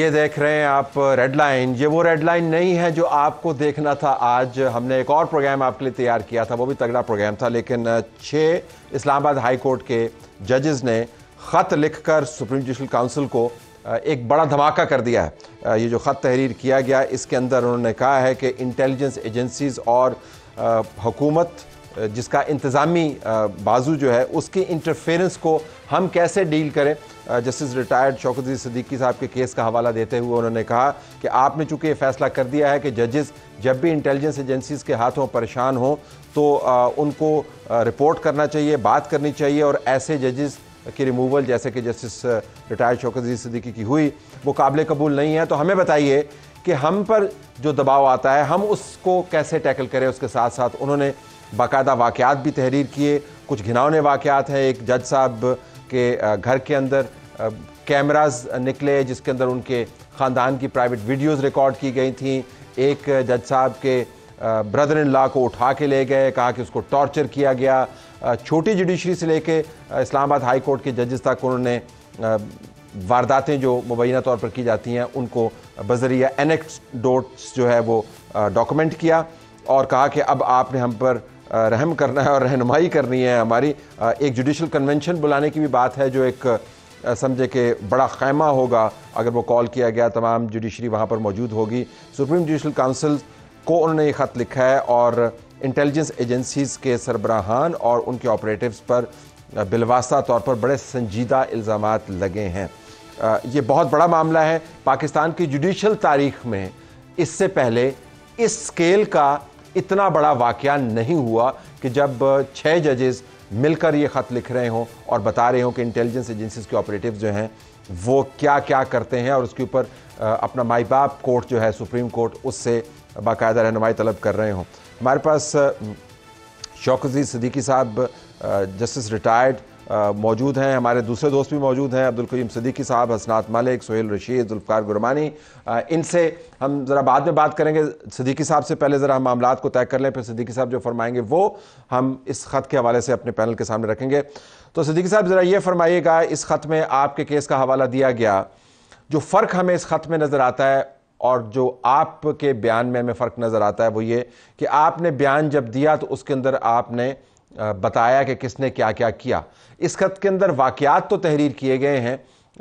ये देख रहे हैं आप रेड लाइन। ये वो रेड लाइन नहीं है जो आपको देखना था। आज हमने एक और प्रोग्राम आपके लिए तैयार किया था, वो भी तगड़ा प्रोग्राम था, लेकिन 6 इस्लामाबाद हाई कोर्ट के जजेस ने ख़त लिखकर सुप्रीम जुडिशल काउंसिल को एक बड़ा धमाका कर दिया है। ये जो ख़त तहरीर किया गया, इसके अंदर उन्होंने कहा है कि इंटेलिजेंस एजेंसीज़ और हुकूमत जिसका इंतज़ामी बाजू जो है, उसकी इंटरफेरेंस को हम कैसे डील करें। जस्टिस रिटायर्ड शौकत अजीज सिद्दीकी साहब के केस का हवाला देते हुए उन्होंने कहा कि आपने चूँकि ये फैसला कर दिया है कि जजेस जब भी इंटेलिजेंस एजेंसीज़ के हाथों परेशान हों तो उनको रिपोर्ट करना चाहिए, बात करनी चाहिए, और ऐसे जजेस की रिमूवल जैसे कि जस्टिस रिटायर्ड शौकत अजीज सिद्दीकी की हुई, वो काबिल कबूल नहीं है। तो हमें बताइए कि हम पर जो दबाव आता है हम उसको कैसे टैकल करें। उसके साथ साथ उन्होंने बाकायदा वाक़यात भी तहरीर किए। कुछ घिनौने वाक़यात हैं। एक जज साहब के घर के अंदर कैमरास निकले जिसके अंदर उनके ख़ानदान की प्राइवेट वीडियोस रिकॉर्ड की गई थी। एक जज साहब के ब्रदर इन लॉ को उठा के ले गए, कहा कि उसको टॉर्चर किया गया। छोटी जुडिशरी से लेके इस्लामाबाद हाई कोर्ट के जजेस तक उन्होंने वारदातें जो मुबैना तौर पर की जाती हैं उनको बज़रिया एनेक्डोट्स जो है वो डॉक्यूमेंट किया, और कहा कि अब आपने हम पर रहम करना है और रहनुमाई करनी है हमारी। एक जुडिशल कन्वेंशन बुलाने की भी बात है, जो एक समझे कि बड़ा खैमा होगा। अगर वो कॉल किया गया, तमाम जुडिशरी वहाँ पर मौजूद होगी। सुप्रीम जुडिशल काउंसिल को उन्होंने ये ख़त लिखा है और इंटेलिजेंस एजेंसीज़ के सरबराहान और उनके ऑपरेटिव्स पर बिलवास्ता तौर पर बड़े संजीदा इल्ज़ामात लगे हैं। ये बहुत बड़ा मामला है। पाकिस्तान की जुडिशल तारीख़ में इससे पहले इस स्केल का इतना बड़ा वाक़या नहीं हुआ कि जब 6 जजेस मिलकर ये ख़त लिख रहे हों और बता रहे हों कि इंटेलिजेंस एजेंसीज़ के ऑपरेटिव्स जो हैं वो क्या क्या करते हैं, और उसके ऊपर अपना माई बाप कोर्ट जो है सुप्रीम कोर्ट, उससे बाकायदा रहनुमाई तलब कर रहे हों। हमारे पास शौकत अजीज सिद्दीकी साहब जस्टिस रिटायर्ड मौजूद हैं। हमारे दूसरे दोस्त भी मौजूद हैं, अब्दुल करीम सिद्दीकी साहब, हसनात मलिक, सोहेल रशीद, जुल्फ़िकार गुरमानी। इनसे हम ज़रा बाद में बात करेंगे। सिद्दीकी साहब से पहले ज़रा हम मामलात को तय कर लें, फिर सिद्दीकी साहब जो फरमाएंगे वो हम इस ख़त के हवाले से अपने पैनल के सामने रखेंगे। तो सिद्दीकी साहब ज़रा ये फरमाइएगा, इस ख़त में आपके केस का हवाला दिया गया, जो फ़र्क हमें इस ख़त में नज़र आता है और जो आपके बयान में हमें फ़र्क नज़र आता है वो ये कि आपने बयान जब दिया तो उसके अंदर आपने बताया कि किसने क्या क्या किया। इस खत के अंदर वाक़यात तो तहरीर किए गए हैं,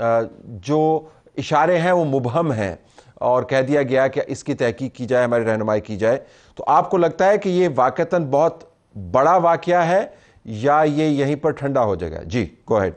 जो इशारे हैं वो मुबहम हैं, और कह दिया गया कि इसकी तहकीक की जाए, हमारी रहनुमाई की जाए। तो आपको लगता है कि ये वाक़तन बहुत बड़ा वाक़या है या ये यहीं पर ठंडा हो जाएगा? जी, गो अहेड।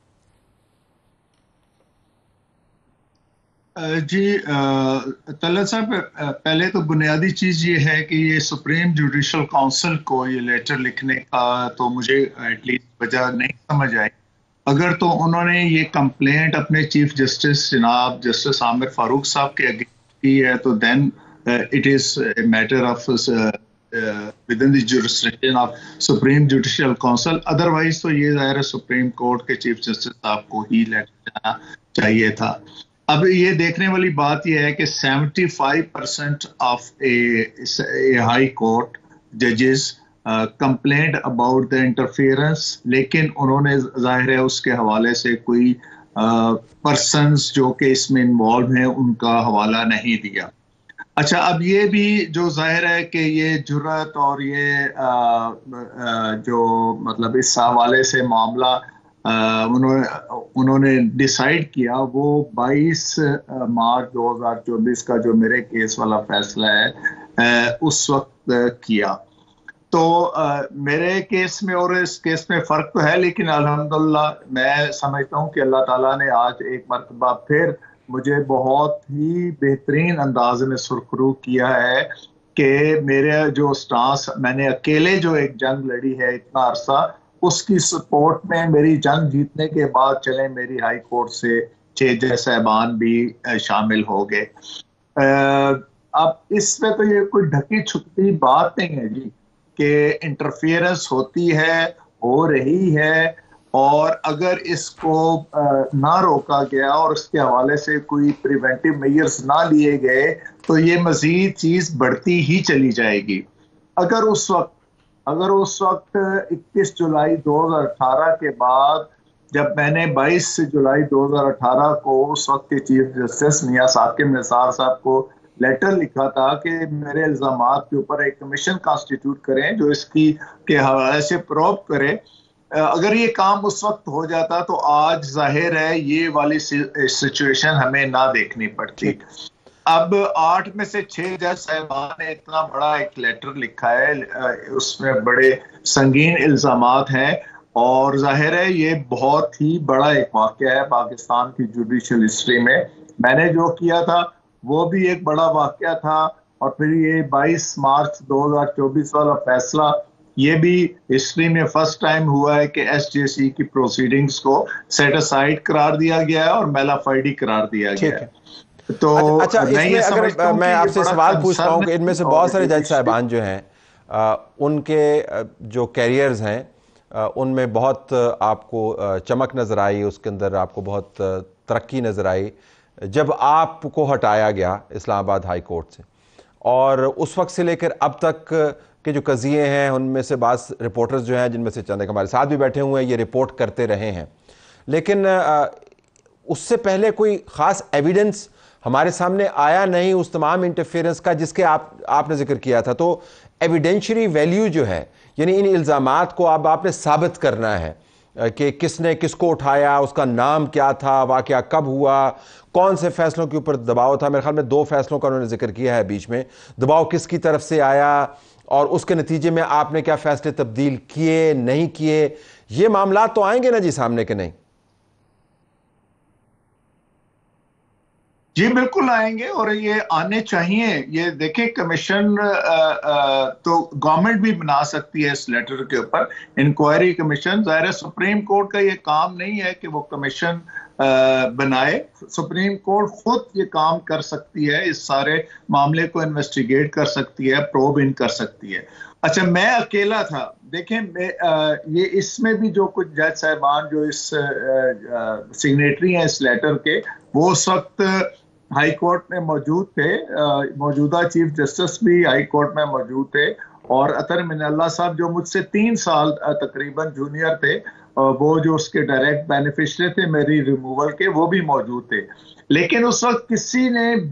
जी तलत साहब, पहले तो बुनियादी चीज़ ये है कि ये सुप्रीम जुडिशल काउंसिल को ये लेटर लिखने का तो मुझे एटलीस्ट वजह नहीं समझ आई। अगर तो उन्होंने ये कंप्लेंट अपने चीफ जस्टिस जनाब जस्टिस आमिर फारूक साहब के अगेंस्ट की है तो then it is a matter of within the jurisdiction of supreme judicial council. Otherwise तो ये ज़ाहिर है सुप्रीम कोर्ट के चीफ जस्टिस साहब को ही लेटर जाना चाहिए था। अब ये देखने वाली बात यह है कि 75% ऑफ ए हाई कोर्ट जजेस कंप्लेंट अबाउट द इंटरफेरेंस, लेकिन उन्होंने जाहिर है उसके हवाले से कोई पर्सन्स जो कि इसमें इन्वॉल्व हैं उनका हवाला नहीं दिया। अच्छा, अब ये भी जो जाहिर है कि ये जुर्रत और ये जो मतलब इस हवाले से मामला उन्होंने डिसाइड किया, वो 22 मार्च 2024 का जो मेरे केस वाला फैसला है उस वक्त किया। तो मेरे केस में और इस केस में फ़र्क तो है, लेकिन अल्हम्दुलिल्लाह मैं समझता हूँ कि अल्लाह ताला ने आज एक मरतबा फिर मुझे बहुत ही बेहतरीन अंदाज में सुरखरू किया है कि मेरे जो स्टांस, मैंने अकेले जो एक जंग लड़ी है इतना अरसा, उसकी सपोर्ट में मेरी जंग जीतने के बाद चले मेरी हाई कोर्ट से 6 जज साहबान भी शामिल हो गए। अब इसमें तो ये कोई ढकी छुपी बात नहीं है जी कि इंटरफेरेंस होती है, हो रही है, और अगर इसको ना रोका गया और इसके हवाले से कोई प्रिवेंटिव मेजर्स ना लिए गए तो ये मजीद चीज़ बढ़ती ही चली जाएगी। अगर उस वक्त 21 जुलाई 2018 के बाद जब मैंने 22 जुलाई 2018 को उस वक्त के चीफ जस्टिस मियां साकिब निसार साहब को लेटर लिखा था कि मेरे इल्जामात के ऊपर एक कमीशन कॉन्स्टिट्यूट करें जो इसकी के हवाले से प्रोब करे, अगर ये काम उस वक्त हो जाता तो आज जाहिर है ये वाली सिचुएशन हमें ना देखनी पड़ती। अब 8 में से 6 जज साहिबान ने इतना बड़ा एक लेटर लिखा है, उसमें बड़े संगीन इल्जामात हैं और जाहिर है ये बहुत ही बड़ा एक वाकया है पाकिस्तान की जुडिशल हिस्ट्री में। मैंने जो किया था वो भी एक बड़ा वाकया था और फिर ये 22 मार्च 2024 वाला फैसला ये भी हिस्ट्री में फर्स्ट टाइम हुआ है कि एसजेसी की प्रोसीडिंग्स को सेट असाइड करार दिया गया है और मेलाफाइडी करार दिया गया है। तो अच्छा, इसमें अगर मैं आपसे सवाल पूछता हूँ कि इनमें से बहुत सारे जज साहिबान जो हैं उनके जो कैरियर्स हैं उनमें बहुत आपको चमक नज़र आई, उसके अंदर आपको बहुत तरक्की नज़र आई जब आपको हटाया गया इस्लामाबाद हाई कोर्ट से, और उस वक्त से लेकर अब तक के जो कज़िये हैं उनमें से बाज़ रिपोर्टर्स जो हैं, जिनमें से चंद एक हमारे साथ भी बैठे हुए हैं, ये रिपोर्ट करते रहे हैं, लेकिन उससे पहले कोई ख़ास एविडेंस हमारे सामने आया नहीं उस तमाम इंटरफेरेंस का जिसके आपने जिक्र किया था। तो एविडेंशरी वैल्यू जो है, यानी इन इल्ज़ामात को अब आपने साबित करना है कि किसने किसको उठाया, उसका नाम क्या था, वाक़या कब हुआ, कौन से फैसलों के ऊपर दबाव था। मेरे ख्याल में 2 फैसलों का उन्होंने जिक्र किया है बीच में, दबाव किसकी तरफ से आया और उसके नतीजे में आपने क्या फैसले तब्दील किए नहीं किए, ये मामला तो आएंगे ना जी सामने के नहीं? जी बिल्कुल आएंगे और ये आने चाहिए। ये देखें, कमीशन तो गवर्नमेंट भी बना सकती है इस लेटर के ऊपर इंक्वायरी कमीशन। ज़ाहिर है सुप्रीम कोर्ट का ये काम नहीं है कि वो कमीशन बनाए, सुप्रीम कोर्ट खुद ये काम कर सकती है, इस सारे मामले को इन्वेस्टिगेट कर सकती है, प्रोब इन कर सकती है। अच्छा, मैं अकेला था, देखें ये इसमें भी जो कुछ जज साहिबान जो इस सिग्नेटरी हैं इस लेटर के, वो उस वक्त हाई कोर्ट में मौजूद थे, मौजूदा चीफ जस्टिस भी हाई कोर्ट में मौजूद थे और अतर मिनल्ला साहब जो मुझसे 3 साल तकरीबन जूनियर थे, वो जो उसके डायरेक्ट बेनिफिशियरी थे मेरी रिमूवल के, वो भी मौजूद थे। लेकिन उस वक्त किसी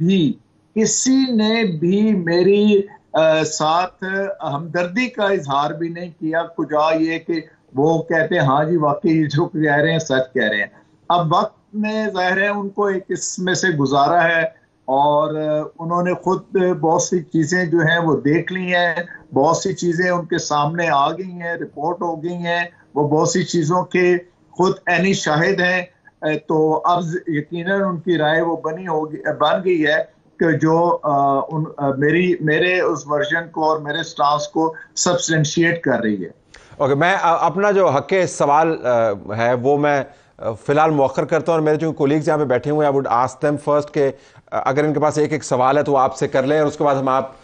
ने भी मेरी साथ हमदर्दी का इजहार भी नहीं किया, कुजा ये कि वो कहते हैं हाँ जी वाकई जो कह रहे हैं सच कह रहे हैं। अब वक्त में जाहिर है उनको एक इसमें से गुजारा है और उन्होंने खुद बहुत सी चीज़ें जो हैं वो देख ली हैं, बहुत सी चीज़ें उनके सामने आ गई हैं, रिपोर्ट हो गई हैं, वो बहुत सी चीज़ों के खुद ऐनी शाहिद हैं। तो अब यकीनन उनकी राय वो बन गई है कि जो मेरे उस वर्जन को और मेरे स्टांस को सब्सटेंशिएट कर रही है। ओके, मैं अपना जो हक सवाल है वो मैं फिलहाल मौखर करता हूँ और मेरे जो कोलीग्स यहाँ पे बैठे हुए हैं, I would ask them first के अगर इनके पास एक एक सवाल है तो आपसे कर लें और उसके बाद हम आप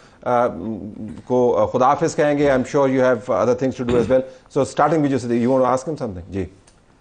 को खुदा हाफिज कहेंगे। I am sure you have other things to do as well, so starting with you want to ask him something? जी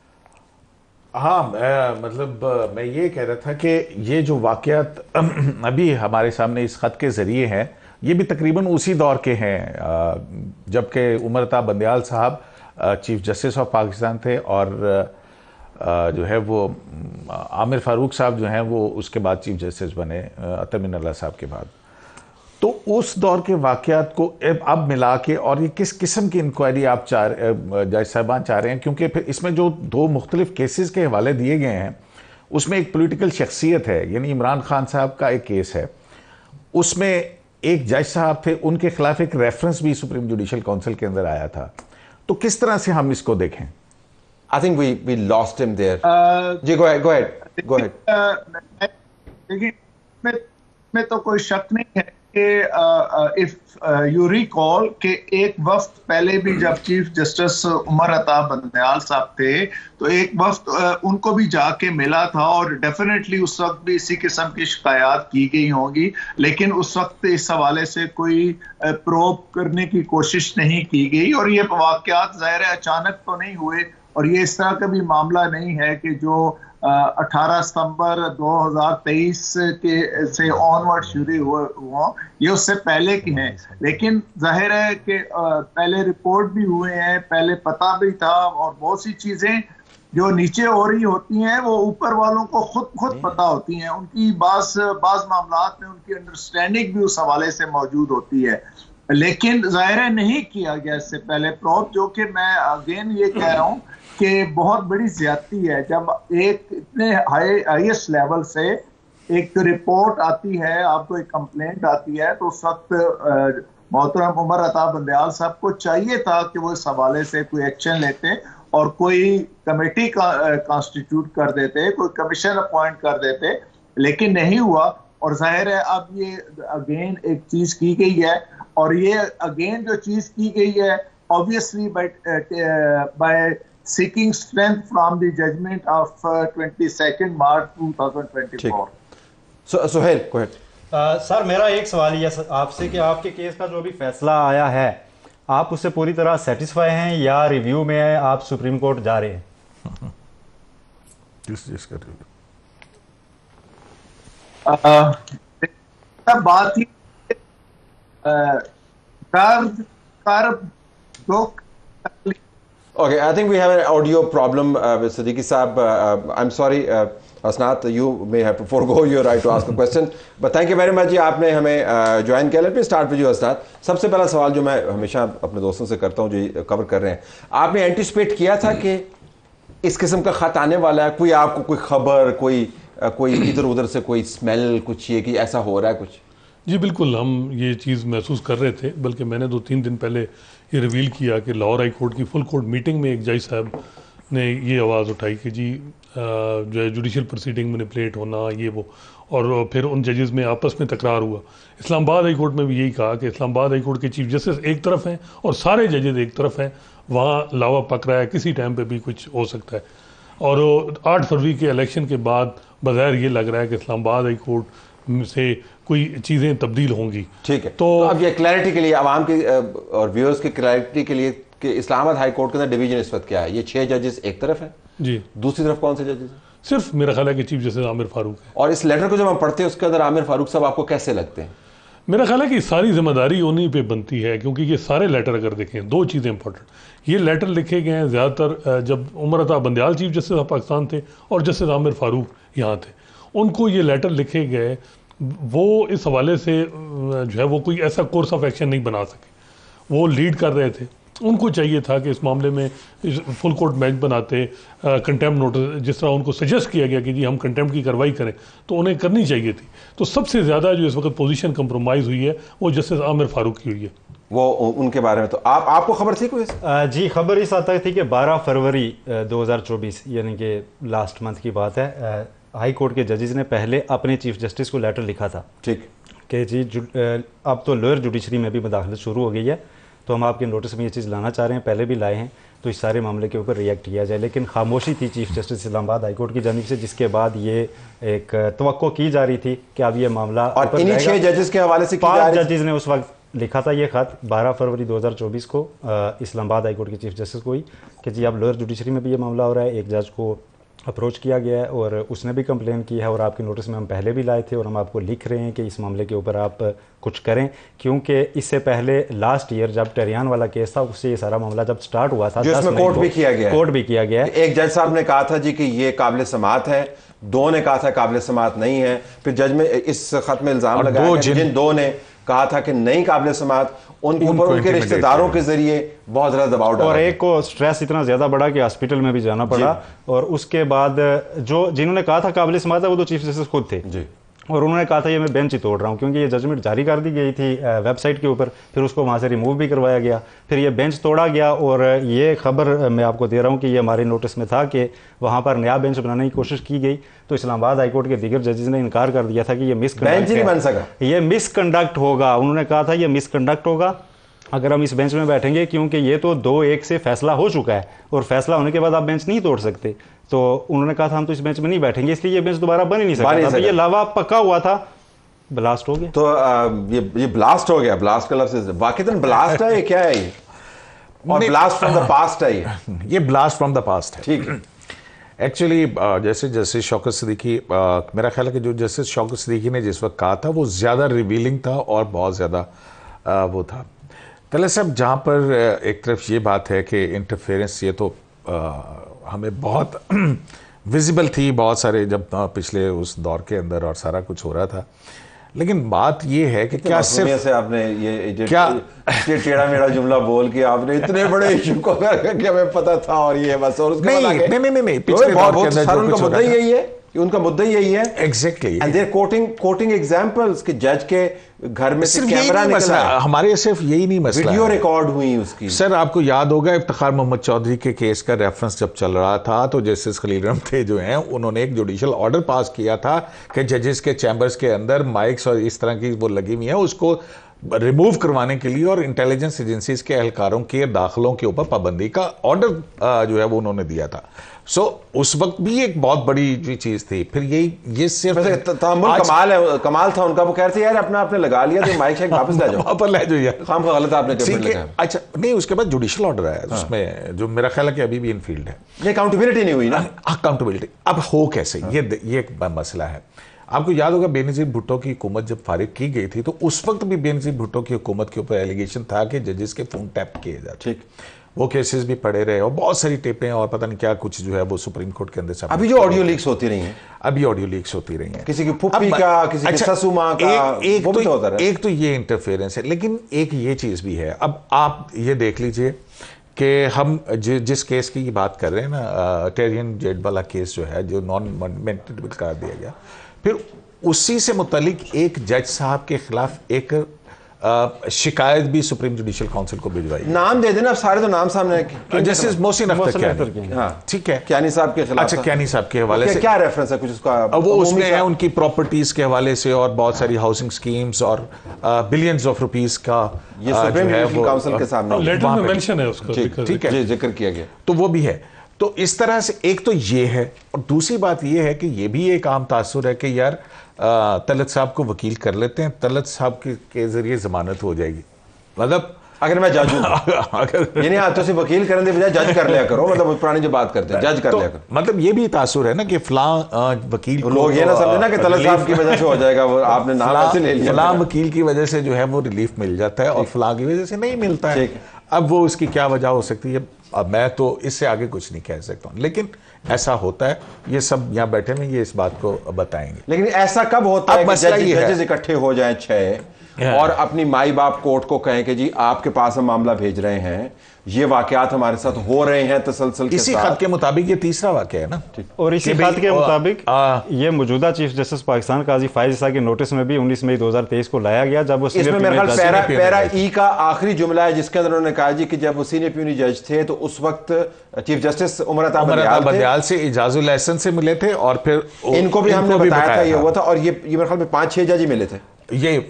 हाँ, मतलब मैं ये कह रहा था कि ये जो वाक़यात अभी हमारे सामने इस ख़त के ज़रिए हैं, ये भी तकरीबन उसी दौर के हैं जबकि उमर अता बंदयाल साहब चीफ जस्टिस ऑफ पाकिस्तान थे और जो है वो आमिर फारूक साहब जो हैं वो उसके बाद चीफ जस्टिस बने अतर मिनल्ला साहब के बाद। तो उस दौर के वाक़यात को अब मिला के, और ये किस किस्म की इंक्वायरी आप जज साहबान चाह रहे हैं, क्योंकि फिर इसमें जो 2 मुख्तलिफ केसेस के हवाले दिए गए हैं उसमें एक पॉलिटिकल शख्सियत है, यानी इमरान खान साहब का एक केस है, उसमें एक जज साहब थे, उनके खिलाफ एक रेफरेंस भी सुप्रीम जुडिशल काउंसिल के अंदर आया था। तो किस तरह से हम इसको देखें? I think we lost him there. Ji go ahead. देखिए, में तो कोई शक नहीं है कि इफ यू रिकॉल कि एक वक्त पहले भी जब चीफ जस्टिस उमर अता बंदयाल साहब थे तो एक वक्त उनको भी जाके मिला था और डेफिनेटली उस वक्त भी इसी किस्म की शिकायत की गई होंगी, लेकिन उस वक्त इस हवाले से कोई प्रोब करने की कोशिश नहीं की गई और ये वाक़यात ज़ाहिर है अचानक तो नहीं हुए और ये इस तरह का भी मामला नहीं है कि जो 18 सितंबर 2023 के से ऑनवर्ड शुरू हुआ, ये उससे पहले की हैं। लेकिन जाहिर है कि पहले रिपोर्ट भी हुए हैं, पहले पता भी था और बहुत सी चीज़ें जो नीचे हो रही होती हैं वो ऊपर वालों को खुद पता होती हैं। उनकी बाज मामलात में उनकी अंडरस्टैंडिंग भी उस हवाले से मौजूद होती है, लेकिन जाहिर नहीं किया गया इससे पहले प्रोब, जो कि मैं अगेन ये कह रहा हूँ कि बहुत बड़ी ज्यादती है। जब एक इतने हाईएस्ट लेवल से एक रिपोर्ट आती है, आपको एक कंप्लेंट आती है, तो उस वक्त मोहतरम उमर अता बंदयाल साहब को चाहिए था कि वो इस हवाले से कोई एक्शन लेते और कोई कमेटी कॉन्स्टिट्यूट कर देते, कोई कमीशन अपॉइंट कर देते, लेकिन नहीं हुआ। और जाहिर है अब ये अगेन एक चीज की गई है, और ये अगेन जो चीज की गई है obviously by seeking strength from the judgement of 22 March 2024। Suhail go ahead। Sir मेरा एक सवाल ये आपसे कि आपके केस का जो भी फैसला आया है, आप उससे पूरी तरह सेटिस्फाई हैं या रिव्यू में आप सुप्रीम कोर्ट जा रहे हैं? बात ही Okay, I think we have an audio problem with Siddiqui Saab. I'm sorry, Asnath, you may have to forego your right to ask a question. But thank you very much. जी आपने हमें join किया। Let me start with you, Asnath। सबसे पहला सवाल जो मैं हमेशा अपने दोस्तों से करता हूँ जो कवर कर रहे हैं, आपने एंटिसिपेट किया था कि इस किस्म का खत आने वाला है? कोई आपको कोई खबर, कोई इधर उधर से कोई स्मेल, कुछ ये कि ऐसा हो रहा है कुछ? जी बिल्कुल, हम ये चीज़ महसूस कर रहे थे, बल्कि मैंने 2-3 दिन पहले ये रिवील किया कि लाहौर हाई कोर्ट की फुल कोर्ट मीटिंग में एक जज साहब ने ये आवाज़ उठाई कि जी जो है जुडिशल प्रोसीडिंग मैनिपुलेट होना ये वो, और फिर उन जजेस में आपस में तकरार हुआ। इस्लामाबाद हाई कोर्ट में भी यही कहा कि इस्लामाबाद हाई कोर्ट के चीफ जस्टिस एक तरफ हैं और सारे जजेस एक तरफ हैं, वहाँ लावा पक रहा है, किसी टाइम पे भी कुछ हो सकता है। और 8 फरवरी के इलेक्शन के बाद बज़ाहिर ये लग रहा है कि इस्लामाबाद हाई कोर्ट से कोई चीज़ें तब्दील होंगी। ठीक है, तो अब ये क्लैरिटी के लिए, आवाम की और व्यूअर्स की क्लैरिटी के लिए कि इस्लामाबाद हाई कोर्ट के अंदर डिवीजन इस वक्त क्या है? ये 6 जजेस एक तरफ हैं जी, दूसरी तरफ कौन से जजेस हैं? सिर्फ मेरा ख्याल है कि चीफ जस्टिस आमिर फारूक है। और इस लेटर को जब हम पढ़ते हैं उसके अंदर आमिर फारूक साहब आपको कैसे लगते हैं? मेरा ख्याल है कि सारी जिम्मेदारी उन्हीं पे बनती है, क्योंकि ये सारे लेटर अगर देखें, 2 चीज़ें इंपॉर्टेंट, ये लेटर लिखे गए हैं ज़्यादातर जब Umar Ata Bandial chief justice of Pakistan थे और जस्टिस आमिर फारूक यहाँ थे, उनको ये लेटर लिखे गए, वो इस हवाले से जो है वो कोई ऐसा कोर्स ऑफ एक्शन नहीं बना सके, वो लीड कर रहे थे। उनको चाहिए था कि इस मामले में फुल कोर्ट बेंच बनाते, कंटेम्प्ट नोटिस, जिस तरह उनको सजेस्ट किया गया कि जी हम कंटेम्प्ट की कार्रवाई करें, तो उन्हें करनी चाहिए थी। तो सबसे ज़्यादा जो इस वक्त पोजीशन कंप्रोमाइज़ हुई है वो जस्टिस आमिर फारूक की हुई है। वो उनके बारे में तो आपको खबर थी कोई? जी, खबर इस आता थी कि 12 फरवरी 2024 यानी कि लास्ट मंथ की बात है, हाई कोर्ट के जजेस ने पहले अपने चीफ जस्टिस को लेटर लिखा था, ठीक, कि जी अब तो लोअर जुडिशरी में भी मुदाखलत शुरू हो गई है, तो हम आपके नोटिस में ये चीज़ लाना चाह रहे हैं, पहले भी लाए हैं, तो इस सारे मामले के ऊपर रिएक्ट किया जाए। लेकिन खामोशी थी chief justice Islamabad high court की जानिब से, जिसके बाद ये एक तवक्को की जा रही थी कि अब ये मामला, और इन्हीं 6 जजेस के हवाले से 5 जजेस ने उस वक्त लिखा था ये खत 12 फरवरी 2024 को इस्लामाबाद हाई कोर्ट के चीफ जस्टिस को ही, कि जी अब लोअर जुडिशरी में भी ये मामला हो रहा है। एक जज को अप्रोच किया गया है और उसने भी कंप्लेन की है, और आपके नोटिस में हम पहले भी लाए थे, और हम आपको लिख रहे हैं कि इस मामले के ऊपर आप कुछ करें, क्योंकि इससे पहले लास्ट ईयर जब टेरियान वाला केस था, उससे ये सारा मामला जब स्टार्ट हुआ था, जिसमें कोर्ट भी किया गया है। एक जज साहब ने कहा था जी कि ये काबिल समात है, 2 ने कहा था काबिल समात नहीं है, फिर जज में इस खत में इल्जाम लगाया कि जिन 2 ने कहा था कि नहीं काबिल समात, उनके ऊपर उनके रिश्तेदारों के जरिए बहुत ज़्यादा दबाव डाला, और एक को स्ट्रेस इतना ज़्यादा बढ़ा कि हॉस्पिटल में भी जाना पड़ा। और उसके बाद जो जिन्होंने कहा था काबिल समात है वो तो चीफ जस्टिस खुद थे जी, और उन्होंने कहा था ये मैं बेंच ही तोड़ रहा हूँ, क्योंकि ये जजमेंट जारी कर दी गई थी वेबसाइट के ऊपर, फिर उसको वहाँ से रिमूव भी करवाया गया, फिर ये बेंच तोड़ा गया। और ये खबर मैं आपको दे रहा हूँ कि ये हमारे नोटिस में था कि वहाँ पर नया बेंच बनाने की कोशिश की गई, तो इस्लामाबाद हाई कोर्ट के दीगर जजेस ने इनकार कर दिया था कि ये मिसकंडक्ट होगा। उन्होंने कहा था ये मिसकंडक्ट होगा अगर हम इस बेंच में बैठेंगे, क्योंकि ये तो 2-1 से फैसला हो चुका है, और फैसला होने के बाद आप बेंच नहीं तोड़ सकते। तो उन्होंने कहा था हम तो इस बेंच में नहीं बैठेंगे, इसलिए ये बेंच दोबारा बन ही नहीं सकता। तो ये लावा पक्का हुआ था, ब्लास्ट हो गया। तो ये ब्लास्ट हो गया। ब्लास्ट का लफ्ज़ वाकईतन ब्लास्ट है, ये क्या है ये? और ब्लास्ट फ्रॉम द पास्ट है ये ब्लास्ट फ्रॉम द पास्ट है, ठीक है। एक्चुअली जैसे शौकत सिद्दीकी, मेरा ख्याल है कि जो जैसे शौकत सिद्दीकी ने जिस वक्त कहा था वो ज़्यादा रिवीलिंग था और बहुत ज़्यादा वो था। तलत साहब, जहाँ पर एक तरफ ये बात है कि इंटरफेरेंस, ये तो हमें बहुत विजिबल थी, बहुत सारे जब पिछले उस दौर के अंदर और सारा कुछ हो रहा था। लेकिन बात ये है कि क्या सिर्फ से आपने ये क्या टेढ़ा मेढ़ा जुमला बोल के आपने इतने बड़े इशू को कि हमें पता था और ये बस, और उसके नहीं पिछले दौर के अंदर जो कुछ हो रहा था, यही है कि उनका मुद्दा यही है exactly, and they're quoting examples कि जज के घर में से कैमरा निकला, हमारे सिर्फ यही नहीं मसला, वीडियो रिकॉर्ड हुई उसकी। सर आपको याद होगा इफ्तिखार मोहम्मद चौधरी के केस का रेफरेंस जब चल रहा था तो जस्टिस खलील रहम थे जो हैं, उन्होंने एक जुडिशियल ऑर्डर पास किया था कि जजेस के चैम्बर्स के अंदर माइक्स और इस तरह की वो लगी हुई है, उसको रिमूव करवाने के लिए और इंटेलिजेंस एजेंसीज के एहलकारों के दाखिलों के ऊपर पाबंदी का ऑर्डर जो है वो उन्होंने दिया था। सो उस वक्त भी एक बहुत बड़ी चीज थी। फिर ये सिर्फ कमाल था उनका, वो कह रहे थे यार अपना आपने लगा लिया तो माइक शेक वापस ले जाओ, वापस ले जाओ यार, काम गलत आपने किया। अच्छा नहीं, उसके बाद जुडिशियल ऑर्डर आया उसमें जो मेरा ख्याल है कि अभी भी इन फील्ड है। ये अकाउंटेबिलिटी नहीं हुई ना, अकाउंटेबिलिटी अब हो कैसे, ये एक मसला है। आपको याद होगा बेनजीर भुट्टो की हुकूमत जब फारिग की गई थी तो उस वक्त भी बेनजीर भुट्टो की हुकूमत के ऊपर एलिगेशन था कि जजेस के फोन टैप किए जाते, ठीक, वो केसेस भी पड़े रहे और बहुत सारी टेपें और पता नहीं क्या कुछ जो है वो सुप्रीम कोर्ट के अंदर सब। अभी जो ऑडियो लीक्स होती रही हैं, अभी ऑडियो लीक्स होती रही हैं, किसी की फुप्पी का, किसी की ससु मां का, एक तो ये इंटरफेरेंस है, लेकिन एक ये चीज भी है। अब आप ये देख लीजिए कि हम जिस केस की बात कर रहे हैं ना, टेरियन जेड वाला केस जो है, जो नॉन मेंटेनेबल करार दिया गया, फिर उसी से मुतालिक एक जज साहब के खिलाफ एक शिकायत भी सुप्रीम जुडिशियल काउंसिल को भिजवाई। नाम दे देना, अब सारे तो नाम सामने, जस्टिस मोहसिन अख्तर क्यानी, हाँ ठीक है, क्यानी साहब के खिलाफ। अच्छा, क्यानी साहब के हवाले से क्या रेफरेंस है कुछ उसका? वो उसमें है उनकी प्रॉपर्टीज के हवाले से और बहुत सारी हाउसिंग स्कीम्स और बिलियंस ऑफ रुपीस का, ये सुप्रीम जुडिशियल काउंसिल के सामने लेटर में मेंशन है उसका, ठीक है, जिक्र किया गया, तो वो भी है। तो इस तरह से एक तो ये है, और दूसरी बात ये है कि ये भी एक आम तासुर है कि यार तलत साहब को वकील कर लेते हैं, तलत साहब के जरिए जमानत हो जाएगी। मतलब अगर मैं जज हूं अगर यानी आप तो वकील करने के बजाय जज कर लिया करो, मतलब पुरानी जो बात करते हैं जज कर लिया करो। मतलब ये भी तासुर है ना कि फलां वकील को लोग ये ना समझे ना कि तलत साहब की वजह से हो जाएगा, वो आपने नाम ऐसे ले लिया, फलां वकील की वजह से जो है वो रिलीफ मिल जाता है और फलां की वजह से नहीं मिलता है। अब वो उसकी क्या वजह हो सकती है, अब मैं तो इससे आगे कुछ नहीं कह सकता हूँ, लेकिन ऐसा होता है। ये सब यहाँ बैठे में ये इस बात को बताएंगे। लेकिन ऐसा कब होता है कि जजेस इकट्ठे हो जाएं 6 और अपनी माई बाप कोर्ट को कहें कि जी आपके पास हम मामला भेज रहे हैं, ये वाकयात हमारे साथ हो रहे हैं तसलसल इसी खत के मुताबिक ये तीसरा वाकया है ना, और इसी खत के मुताबिक ये मौजूदा चीफ जस्टिस पाकिस्तान काजी फायज ईसा के नोटिस में भी 19 मई 2023 को लाया गया, जब वो इसमें मेरे ख्याल पैरा ई का आखिरी जुमला है जिसके अंदर उन्होंने कहा जी कि जब वो सीनियर प्यूनी जज थे तो उस वक्त चीफ जस्टिस उमर अता बंदियाल से इजाजुल एहसन से मिले थे और फिर इनको भी हमने बताया था ये हुआ था, और ये मेरे ख्याल में 5-6 जज ही मिले थे, ये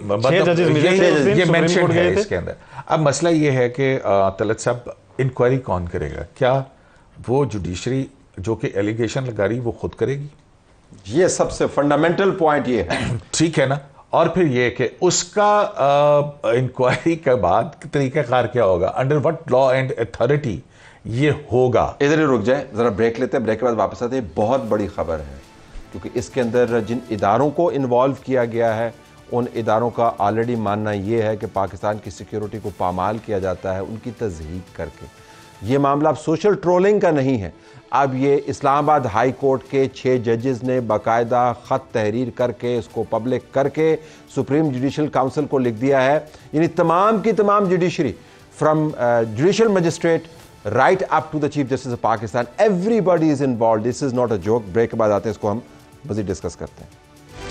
मेंशन है इसके अंदर। अब मसला ये है कि तलत साहब इंक्वायरी कौन करेगा? क्या वो जुडिशरी जो कि एलिगेशन लगा रही वो खुद करेगी? ये सबसे फंडामेंटल पॉइंट ये है, ठीक है ना। और फिर ये कि उसका इंक्वायरी के बाद तरीकाकार क्या होगा, under what law and authority ये होगा। इधर ही रुक जाए, जरा ब्रेक लेते हैं, ब्रेक के बाद वापस आते हैं। बहुत बड़ी खबर है क्योंकि इसके अंदर जिन इदारों को इन्वॉल्व किया गया है उन इदारों का ऑलरेडी मानना यह है कि पाकिस्तान की सिक्योरिटी को पामाल किया जाता है उनकी तज़हीक करके। ये मामला अब सोशल ट्रोलिंग का नहीं है, अब ये इस्लामाबाद हाई कोर्ट के 6 जजेस ने बाकायदा ख़त तहरीर करके इसको पब्लिक करके सुप्रीम जुडिशियल काउंसिल को लिख दिया है। यानी तमाम की तमाम judiciary from judicial magistrate right up to the chief justice of Pakistan, everybody is involve. This is not a joke. Break के बाद आते हैं, इसको हम मज़ीद डिस्कस करते हैं।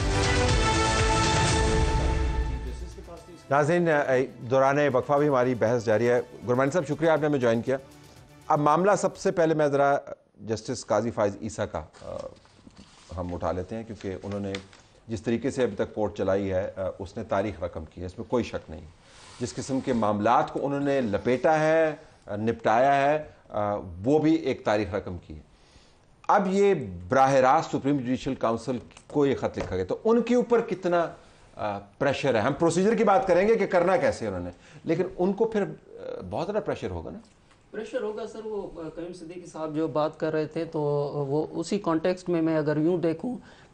नाज़रीन, दौरान वक्फा भी हमारी बहस जारी है। गुरमानी साहब शुक्रिया आपने हमें ज्वाइन किया। अब मामला सबसे पहले मैं ज़रा जस्टिस काजी फायज ईसा का हम उठा लेते हैं क्योंकि उन्होंने जिस तरीके से अभी तक कोर्ट चलाई है उसने तारीख रकम की है, इसमें कोई शक नहीं। जिस किस्म के मामलात को उन्होंने लपेटा है, निपटाया है, वो भी एक तारीख रकम की है। अब ये बराह रास्त सुप्रीम जुडिशियल काउंसिल को ये ख़त लिखा गया तो उनके ऊपर कितना प्रेशर है। हम प्रोसीजर की बात करेंगे कि करना कैसे उन्होंने, लेकिन उनको फिर बहुत ज़्यादा प्रेशर होगा ना। प्रेशर होगा सर। वो करीम सिद्दीकी साहब जो बात कर रहे थे तो वो उसी कॉन्टेक्स्ट में मैं अगर यूँ देखूं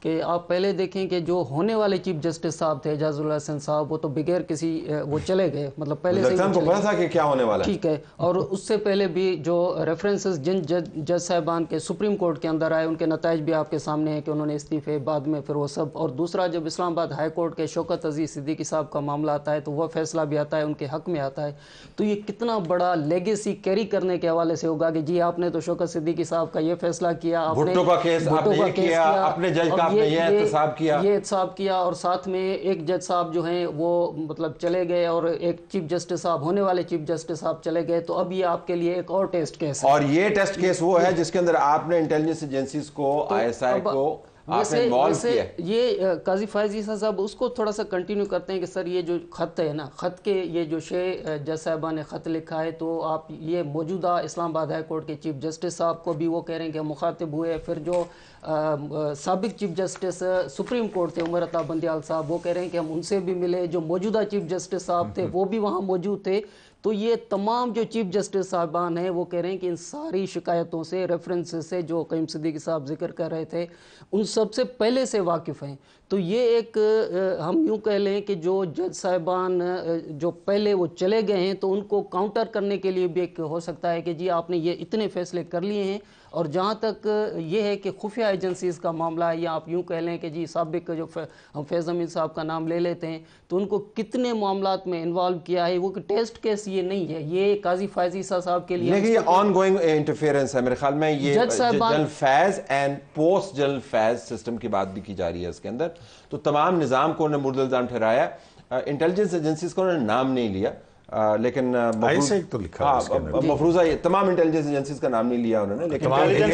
कि आप पहले देखें कि जो होने वाले चीफ जस्टिस साहब थे एजाजुल हसन साहब, वो तो बगैर किसी वो चले गए, मतलब पहले से ही को पता था कि क्या होने वाला है। ठीक है। और उससे पहले भी जो रेफरेंसेस जिन जज साहबान के सुप्रीम कोर्ट के अंदर आए, उनके नताइज भी आपके सामने हैं कि उन्होंने इस्तीफे बाद में फिर वो सब। और दूसरा, जब इस्लामाबाद हाई कोर्ट के शौकत अजीज सिद्दीकी साहब का मामला आता है तो वह फैसला भी आता है उनके हक में आता है। तो ये कितना बड़ा लेगेसी कैरी करने के हवाले से होगा कि जी आपने तो शौकत सिद्दीकी साहब का ये फैसला किया, आपने भुट्टो का केस आपने ये किया, अपने जज का आपने ये एहतसाब किया, और साथ में एक जज साहब जो हैं वो मतलब चले गए और एक चीफ जस्टिस साहब, होने वाले चीफ जस्टिस साहब चले गए। तो अब ये आपके लिए एक और टेस्ट केस है। और ये टेस्ट केस वो है जिसके अंदर आपने इंटेलिजेंस एजेंसीज को, आईएसआई को वैसे ये काजी फैजी साहब उसको थोड़ा सा कंटिन्यू करते हैं कि सर ये जो खत है ना, खत के ये जो जज साहबा ने खत लिखा है, तो आप ये मौजूदा इस्लामाबाद हाई कोर्ट के चीफ जस्टिस साहब को भी वो कह रहे हैं कि मुखातिब हुए, फिर जो साबिक चीफ जस्टिस सुप्रीम कोर्ट थे उमर अता बंदियाल साहब, वो कह रहे हैं कि हम उनसे भी मिले, जो मौजूदा चीफ जस्टिस साहब थे वो भी वहाँ मौजूद थे। तो ये तमाम जो चीफ जस्टिस साहबान हैं वो कह रहे हैं कि इन सारी शिकायतों से, रेफरेंसेस से जो क़य्यूम सिद्दीकी साहब जिक्र कर रहे थे, उन सबसे पहले से वाकिफ़ हैं। तो ये एक हम यूँ कह लें कि जो जज साहबान जो पहले वो चले गए हैं, तो उनको काउंटर करने के लिए भी एक हो सकता है कि जी आपने ये इतने फैसले कर लिए हैं। और जहाँ तक ये है कि खुफिया एजेंसीज़ का मामला है, या आप यूँ कह लें कि जी साबिक जो हम फैज़ अमीन साहब का नाम ले लेते हैं, तो उनको कितने मामलात में इन्वॉल्व किया है, वो टेस्ट केस ये नहीं है, ये काजी फैज़ ईसा साहब के लिए लेकिन ये ऑनगोइंग इंटरफेरेंस है मेरे ख्याल में। ये general Faiz and post general Faiz system की बात भी की जा रही है इसके अंदर। तो तमाम निज़ाम को उन्होंने मुर्द इल्ज़ाम ठहराया, इंटेलिजेंस एजेंसीज को उन्होंने नाम नहीं लिया, लेकिन तो लिखा मफरूजा तमाम इंटेलिजेंस एजेंसीज का नाम नहीं लिया उन्होंने, लेकिन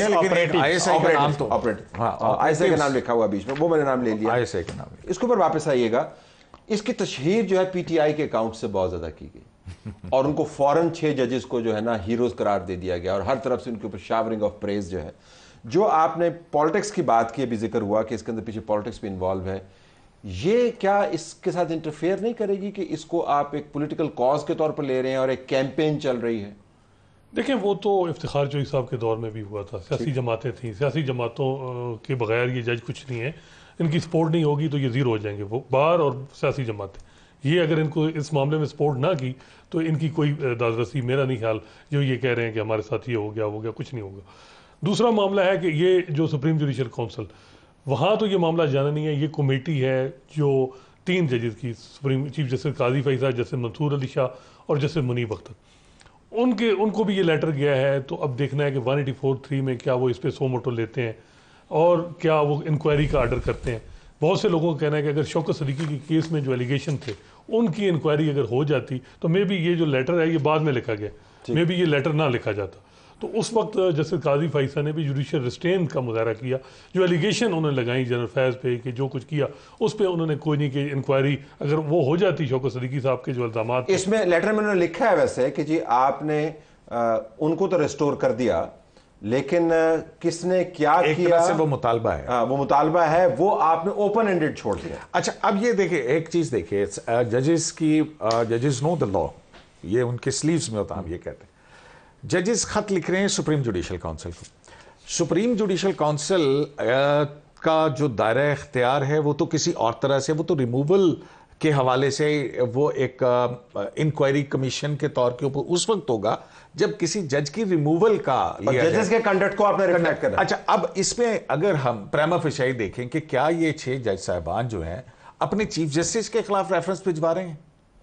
आईएसआई का नाम लिखा हुआ बीच में, वो मैंने नाम ले लिया, आईएसआई का नाम। इसके ऊपर वापस आइएगा। इसकी तशहीर जो है पीटीआई के अकाउंट से बहुत ज्यादा की गई और उनको फौरन 6 जजेस को जो है ना हीरोज करार दे दिया गया और हर तरफ से उनके ऊपर शावरिंग ऑफ प्रेज जो है। जो आपने पॉलिटिक्स की बात की, अभी जिक्र हुआ कि इसके अंदर पीछे पॉलिटिक्स भी इन्वॉल्व है, ये क्या इसके साथ इंटरफेयर नहीं करेगी कि इसको आप एक पॉलिटिकल कॉज के तौर पर ले रहे हैं और एक कैंपेन चल रही है? देखें, वो तो इफ्तिखार चौधरी साहब के दौर में भी हुआ था, सियासी जमातें थीं, सियासी जमातों के बगैर ये जज कुछ नहीं है, इनकी सपोर्ट नहीं होगी तो ये ज़ीरो हो जाएंगे, वो बार और सियासी जमातें। ये अगर इनको इस मामले में सपोर्ट ना की तो इनकी कोई दादरसी, मेरा नहीं ख्याल, जो ये कह रहे हैं कि हमारे साथ ये हो गया, कुछ नहीं होगा। दूसरा मामला है कि ये जो सुप्रीम जुडिशल काउंसिल, वहाँ तो ये मामला जाना नहीं है, ये कमेटी है जो 3 जजेस की, supreme chief justice Qazi Faez, justice Mansoor Ali Shah और जस्टिस मुनीब अख्तर, उनको भी ये लेटर गया है। तो अब देखना है कि 184(3) में क्या वो इस पर सो मोटो लेते हैं और क्या वो इंक्वायरी का आर्डर करते हैं। बहुत से लोगों का कहना है कि अगर शौकत सिद्दीकी के केस में जो एलिगेशन थे उनकी इंक्वायरी अगर हो जाती तो मे बी ये जो लेटर है ये बाद में लिखा गया, मे बी ये लेटर ना लिखा जाता। तो उस वक्त जस्टिस काजी फैज़ा ने भी जुडिशियल रिस्ट्रेन का मुजाहरा किया, जो एलिगेशन उन्होंने लगाई जनरल फैज़ पे कि जो कुछ किया उस पर उन्होंने कोई नहीं कि इंक्वायरी अगर वो हो जाती शौकत सिद्दीकी साहब के जो इल्ज़ाम, इसमें लेटर में उन्होंने लिखा है वैसे कि जी आपने उनको तो रिस्टोर कर दिया, लेकिन किसने क्या किया से वो मुतालबा है, वो मुतालबा है, वो आपने ओपन एंडेड छोड़ दिया। अच्छा, अब ये देखिए, एक चीज देखिए, जजेस नो द लॉ, ये उनके स्लीव्स में होता है, हम ये कहते हैं। जजेस खत लिख रहे हैं सुप्रीम जुडिशल काउंसिल को, सुप्रीम जुडिशल काउंसिल का जो दायरा इख्तियार है वो तो किसी और तरह से, वो तो रिमूवल के हवाले से वो एक इंक्वायरी कमीशन के तौर के ऊपर उस वक्त होगा जब किसी जज की रिमूवल का जजेस के कंडक्ट को आपने रिफ्लेक्ट करना। अच्छा, अब इसमें अगर हम प्रेमा फेशियाई देखें कि क्या ये 6 जज साहबान जो हैं अपने चीफ जस्टिस के खिलाफ रेफरेंस भिजवा रहे हैं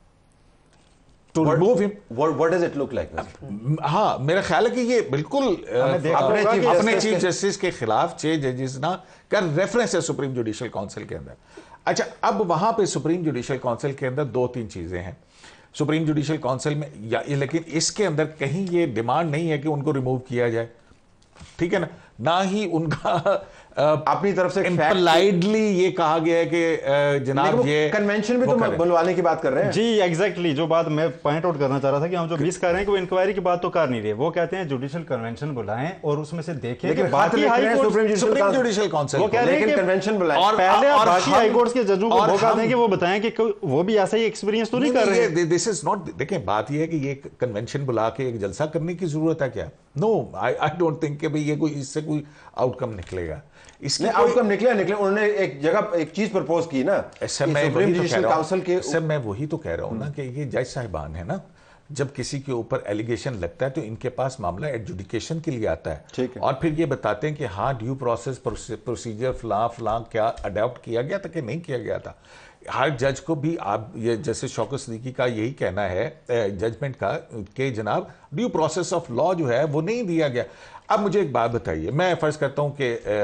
to remove him? What does it look like? हाँ, मेरा ख्याल है कि ये बिल्कुल अपने चीफ जस्टिस के खिलाफ 6 जजेस ना का रेफरेंस है सुप्रीम जुडिशल काउंसिल के अंदर। अच्छा, अब वहां पे सुप्रीम जुडिशल काउंसिल के अंदर 2-3 चीजें हैं सुप्रीम जुडिशल काउंसिल में, लेकिन इसके अंदर कहीं ये डिमांड नहीं है कि उनको रिमूव किया जाए, ठीक है ना ही उनका अपनी तरफ से इम्प्लाइडली ये कहा गया है कि जनाब ये कन्वेंशन भी तो बुलवाने की बात कर रहे हैं। जी एग्जैक्टली, जो बात मैं पॉइंट आउट करना चाह रहा था कि हम जो मिस कर रहे हैं कि वो इंक्वायरी की बात तो कर नहीं रहे, वो कहते हैं जुडिशियल कन्वेंशन बुलाएं और उसमें से देखें कि बाकी high court supreme judicial council वो कह रहे हैं कि कन्वेंशन बुलाएं और पहले बाकी हाई कोर्ट के जजों को मौका दें कि वो बताएं कि वो भी ऐसा ही एक्सपीरियंस तो नहीं कर रहे हैं। दिस इज नॉट, देखें बात ये है कि ये कन्वेंशन बुला के एक जलसा करने की जरूरत है क्या? नो, आई डोंट थिंक कि भाई ये कोई इससे कोई आउटकम निकलेगा। इसके आउटकम निकले उन्होंने एक जगह एक चीज प्रपोज की ना, सुप्रीम जुडिशियल काउंसिल के। सर मैं वही तो कह रहा हूं ना कि ये जज साहिबान है ना, जब किसी के ऊपर एलिगेशन लगता है तो इनके पास मामला एडजुडिकेशन के लिए आता है, और फिर ये बताते हैं कि हाँ ड्यू प्रोसेस प्रोसीजर फलां क्या अडॉप्ट किया गया था कि नहीं किया गया था। हर जज को भी आप ये जैसे शौकत सिद्दीकी का यही कहना है जजमेंट का कि जनाब ड्यू प्रोसेस ऑफ लॉ जो है वो नहीं दिया गया। अब मुझे एक बात बताइए, मैं फर्ज करता हूं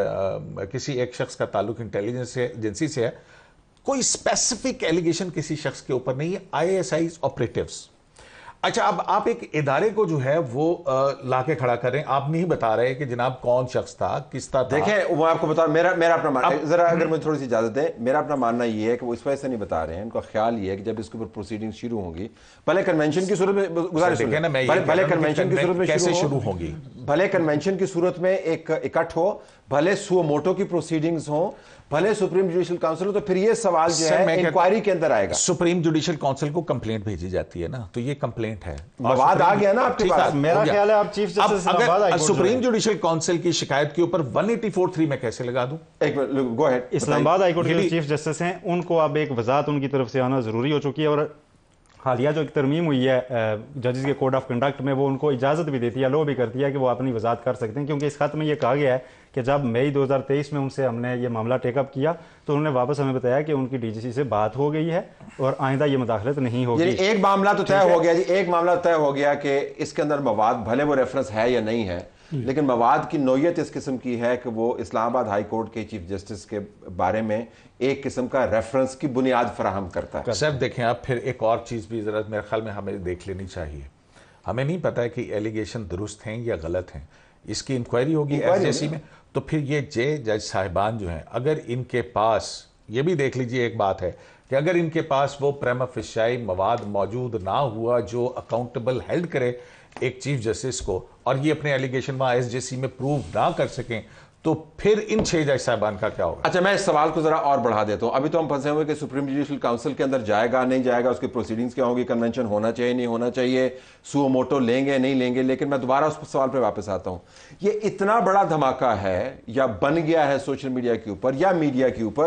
कि किसी एक शख्स का ताल्लुक इंटेलिजेंस एजेंसी से है, कोई स्पेसिफिक एलिगेशन किसी शख्स के ऊपर नहीं है, ISI ऑपरेटिव्स। अच्छा, अब आप एक इदारे को जो है वो लाके खड़ा कर रहे हैं, आप नहीं बता रहे कि जनाब कौन शख्स था, किस था। देखें वो आपको बता, मेरा अपना मानना, जरा अगर मुझे थोड़ी सी इजाजत दें, मेरा अपना मानना ये है कि वो इस वजह से नहीं बता रहे हैं, उनका ख्याल ये है कि जब इसके ऊपर प्रोसीडिंग शुरू होंगी, भले कन्वेंशन की सूरत में, गुजारिश भले कन्वेंशन की सूरत में कैसे शुरू होगी, भले कन्वेंशन की सूरत में एक इकट्ठ हो, भले सुओ मोटो की प्रोसीडिंग्स हो, भले सुप्रीम जुडिशियल काउंसिल हो, तो फिर ये सवाल जो है इंक्वायरी के अंदर आएगा। सुप्रीम जुडिशियल काउंसिल को कंप्लेंट भेजी जाती है ना, तो ये कंप्लेंट है, मवाद आ गया ना आपके पास। मेरा ख्याल है आप चीफ जस्टिस अगर सुप्रीम जुडिशियल काउंसिल की शिकायत के ऊपर 184(3) में कैसे लगा दूं? एक minute, go ahead. Islamabad high court के चीफ जस्टिस हैं, उनको अब एक वजाहत उनकी तरफ से आना जरूरी हो चुकी है, और हालिया जो एक तरमीम हुई है जजेस के कोड ऑफ कंडक्ट में, वो उनको इजाज़त भी देती है, लो भी करती है कि वो अपनी वजाहत कर सकते हैं, क्योंकि इस खत में ये कहा गया है कि जब मई 2023 में उनसे हमने ये मामला टेकअप किया तो उन्होंने वापस हमें बताया कि उनकी DGC से बात हो गई है और आइंदा ये मुदाखलत नहीं होगी। एक मामला तो तय हो गया जी, एक मामला तय हो गया कि इसके अंदर मवाद भले वो रेफरेंस है या नहीं है, लेकिन मवाद की नौयत इस किस्म की है कि वो इस्लामाबाद हाई कोर्ट के चीफ जस्टिस के बारे में एक किस्म का रेफरेंस की बुनियाद फराहम करता है। सर देखें, आप फिर एक और चीज़ भी ज़रा मेरे ख्याल में हमें देख लेनी चाहिए। हमें नहीं पता है कि एलिगेशन दुरुस्त हैं या गलत हैं, इसकी इंक्वायरी होगी SJC में, तो फिर ये जज साहिबान जो हैं, अगर इनके पास, ये भी देख लीजिए एक बात है कि अगर इनके पास वो प्रेमा फिशाई मवाद मौजूद ना हुआ जो अकाउंटेबल हेल्ड करे एक चीफ जस्टिस को, और ये अपने एलिगेशन वहाँ SJC में प्रूव ना कर सकें, तो फिर इन 6 जज साहबान का क्या होगा? अच्छा, मैं इस सवाल को जरा और बढ़ा देता हूं। अभी तो हम फंसे हुए कि सुप्रीम जुडिशियल काउंसिल के अंदर जाएगा नहीं जाएगा, उसकी प्रोसीडिंग्स क्या होगी, कन्वेंशन होना चाहिए नहीं होना चाहिए, सुओ मोटो लेंगे नहीं लेंगे, लेकिन मैं दोबारा उस सवाल पर वापस आता हूं। ये इतना बड़ा धमाका है या बन गया है सोशल मीडिया के ऊपर या मीडिया के ऊपर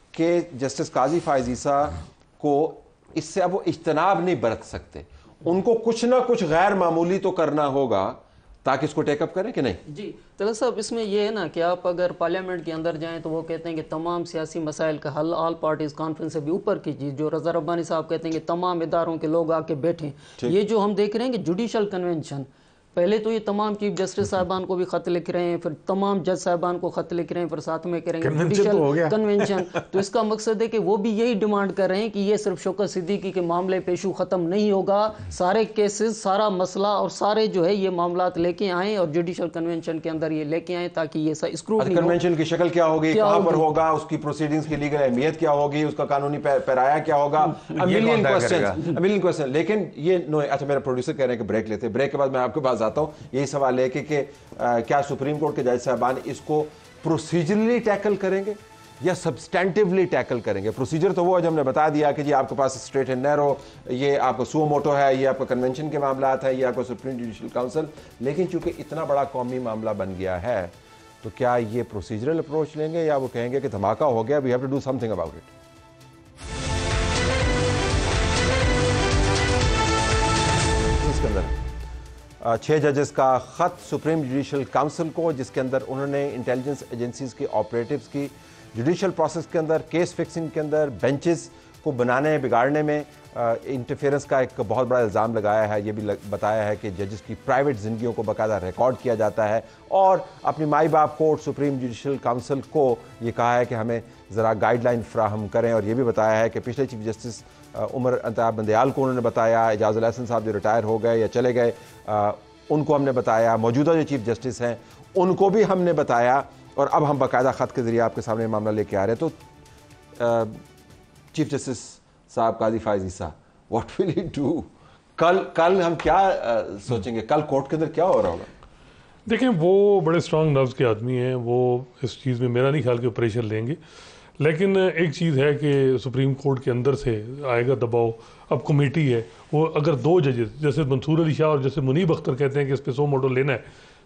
कि जस्टिस काजी फायज ईसा को इससे अब वो इज्तनाब नहीं बरत सकते, उनको कुछ ना कुछ गैर मामूली तो करना होगा ताकि इसको टेकअप करें कि नहीं? जी तलत साहब, इसमें यह है ना कि आप अगर पार्लियामेंट के अंदर जाएं तो वो कहते हैं कि तमाम सियासी मसाइल का हल ऑल पार्टीज कॉन्फ्रेंस से भी ऊपर की चीज़, जो रज़ा रब्बानी साहब कहते हैं कि तमाम इदारों के लोग आके बैठें। ये जो हम देख रहे हैं कि जुडिशल कन्वेंशन, पहले तो ये तमाम चीफ जस्टिस साहबान को भी खत लिख रहे हैं, फिर तमाम जज साहबान को खत लिख रहे हैं, फिर साथ में करेंगे जुडिशल कन्वेंशन। तो इसका मकसद है कि वो भी यही डिमांड कर रहे हैं कि ये सिर्फ शौकत सिद्दीकी के मामले पे इशू खत्म नहीं होगा, सारे केसेस, सारा मसला और सारे जो है ये मामलात लेके आए और जुडिशल कन्वेंशन के अंदर ये लेके आए, ताकि ये स्क्रूटनी। कन्वेंशन की शक्ल क्या होगी, कहां पर होगा, उसकी प्रोसीडिंग्स की लीगल अहमियत क्या होगी, उसका कानूनी पैराया क्या होगा, मिलियन क्वेश्चन। लेकिन ये अच्छा, मेरा प्रोड्यूसर कह रहे हैं कि ब्रेक लेते हैं, ब्रेक के बाद मैं आपके पास आता हूं। यही सवाल है कि क्या सुप्रीम कोर्ट के जज साहबान इसको प्रोसीजरली टैकल करेंगे या सब्सटेंटिवली टैकल करेंगे? प्रोसीजर तो वो है जो हमने बता दिया कि जी आपके पास स्ट्रेट एंड नैरो, ये आपका सुओ मोटो है, ये आपका कन्वेंशन के मामला है, ये आपका सुप्रीम जुडिशियल काउंसिल। लेकिन चूंकि इतना बड़ा कौमी मामला बन गया है, तो क्या ये प्रोसीजरल अप्रोच लेंगे या वो कहेंगे कि धमाका हो गया, we have to do something about it? 6 जजेस का ख़त सुप्रीम जुडिशियल काउंसिल को, जिसके अंदर उन्होंने इंटेलिजेंस एजेंसीज की ऑपरेटिव्स की जुडिशियल प्रोसेस के अंदर, केस फिक्सिंग के अंदर, बेंचेस को बनाने बिगाड़ने में इंटरफेरेंस का एक बहुत बड़ा इल्ज़ाम लगाया है। ये भी बताया है कि जजेस की प्राइवेट ज़िंदगियों को बाकायदा रिकॉर्ड किया जाता है, और अपनी माई बाप कोर्ट सुप्रीम जुडिशियल काउंसिल को ये कहा है कि हमें ज़रा गाइडलाइन फ्राहम करें। और ये भी बताया है कि पिछले चीफ जस्टिस उमर अंताब बंदयाल को उन्होंने बताया, एजाजुल हसन साहब जो रिटायर हो गए या चले गए उनको हमने बताया, मौजूदा जो चीफ जस्टिस हैं उनको भी हमने बताया, और अब हम बाकायदा ख़त के ज़रिए आपके सामने मामला लेके आ रहे हैं। तो चीफ जस्टिस साहब Qazi Faez Isa, what will he do? कल हम क्या सोचेंगे, कल कोर्ट के अंदर क्या हो रहा होगा? देखें, वो बड़े स्ट्रांग नर्व्स के आदमी हैं, वो इस चीज़ में मेरा नहीं ख्याल कि प्रेशर लेंगे। लेकिन एक चीज़ है कि सुप्रीम कोर्ट के अंदर से आएगा दबाव। अब कमेटी है, वो अगर 2 जजेस जैसे मंसूर अली शाह और जैसे मुनीब अख्तर कहते हैं कि इस पे सो मोटो लेना है,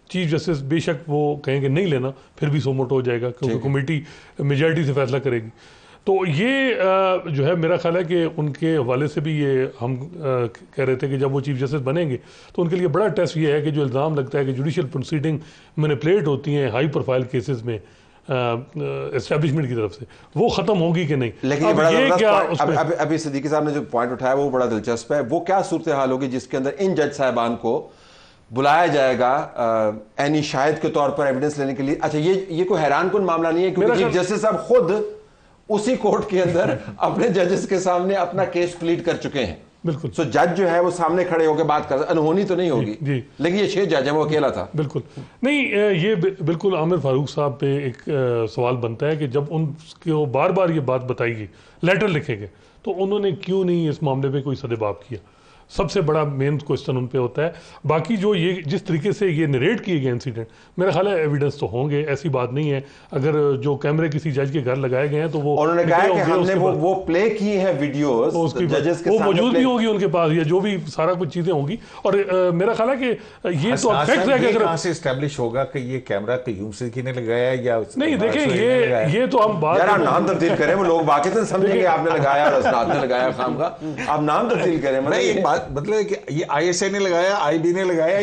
चीफ जस्टिस बेशक वो कहेंगे नहीं लेना, फिर भी सोमोटो हो जाएगा क्योंकि कमेटी मेजॉरिटी से फैसला करेगी। तो ये जो है मेरा ख्याल है कि उनके हवाले से भी ये हम कह रहे थे कि जब वो चीफ जस्टिस बनेंगे तो उनके लिए बड़ा टेस्ट ये है कि जो इल्ज़ाम लगता है कि जुडिशियल प्रोसीडिंग मैनिपुलेट होती हैं हाई प्रोफाइल केसेस में एस्टेब्लिशमेंट की तरफ से, वो खत्म होगी कि नहीं। लेकिन ये क्या अभी सिद्दीकी साहब ने जो पॉइंट उठाया वो बड़ा दिलचस्प है। वो क्या सूरत हाल होगी जिसके अंदर इन जज साहिबान को बुलाया जाएगा एनी शाहिद के तौर पर एविडेंस लेने के लिए? अच्छा, ये कोई हैरान कुन मामला नहीं है क्योंकि चीफ जस्टिस साहब खुद उसी कोर्ट के अंदर अपने जजेस के सामने अपना केस प्लीड कर चुके हैं। बिल्कुल। सो जज जो है वो सामने खड़े होकर बात कर, अनहोनी तो नहीं होगी जी। लेकिन ये 6 जज है, वो अकेला था। बिल्कुल नहीं, ये बिल्कुल आमिर फारूक साहब पे एक सवाल बनता है कि जब उनको बार बार ये बात बताएगी, लेटर लिखेंगे, तो उन्होंने क्यों नहीं इस मामले पे कोई सदेबाब किया? सबसे बड़ा मेन क्वेश्चन उन पे होता है। बाकी जो ये जिस तरीके से ये नरेट किए गए इंसिडेंट, मेरा ख्याल है एविडेंस तो होंगे, ऐसी बात नहीं है। अगर जो कैमरे किसी जज के घर लगाए गए हैं तो वो उन्होंने कहा कि हमने वो प्ले की है वीडियोस, जजेस के वो मौजूद भी होगी उनके पास, या जो भी सारा कुछ चीजें होंगी। और मेरा ख्याल है कि ये तो फैक्ट है कि अगर कहां से एस्टैब्लिश होगा कि ये कैमरा कयूम सिद्दीकी ने लगाया या नहीं, देखें ये तो हम बात यार नाम तब्दील करें, वो लोग वाकई समझेंगे आपने लगाया और उसनाद ने लगाया खाम का, आप नाम तब्दील करें। मतलब कि ये आईएसए ने लगाया, आईबी ने लगाया,